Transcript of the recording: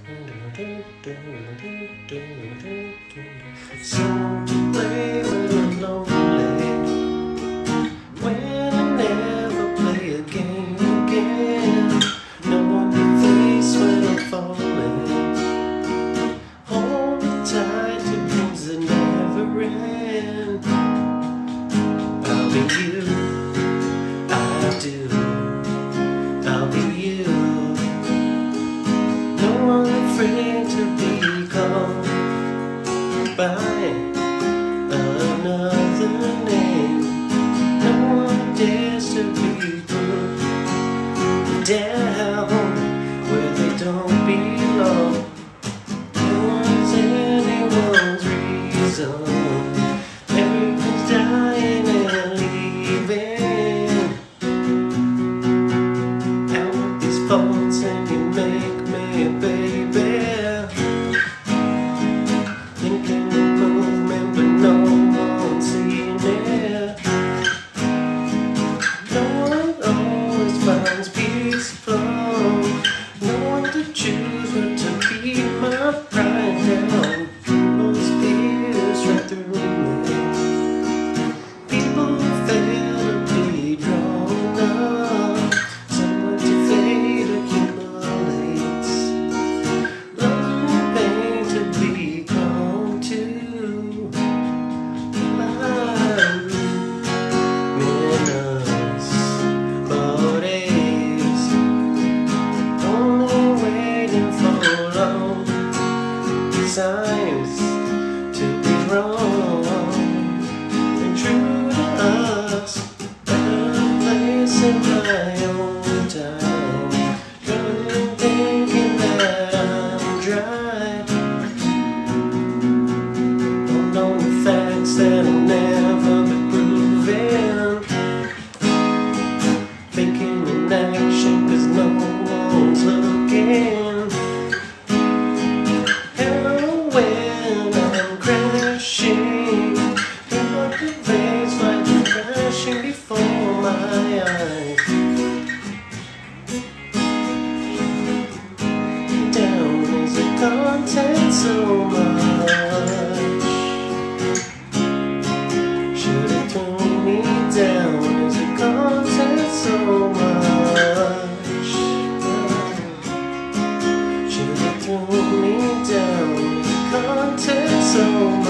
Someone to play when I'm lonely, when I never play a game again. No one to face when I'm falling. Hold me tight to dreams that never end. I'll be you, I do. I'll be you. No one afraid to be called by another name. No one dares to be put down where they don't belong. No one's anyone's reason. Everyone's dying and leaving. Out with these faults and you make me a baby. Thinking of movement but no one's seeing it. No one always finds peaceful. No one to choose but to keep my pride down. Those fears right through me. People fail to be drawn up. Someone to fade accumulates. Love and pain to become two. Minutes, bodies, only waiting for long signs to be wrong and true to us. Better place in my own time. Running, thinking that I'm dry. Don't know the facts that'll never be proven. Faking in action 'cause no one's looking. When I'm crashing, the waves might be crashing before my eyes. Down is the content so much. Should have thrown me down is the content so much. Should have thrown me down. Content so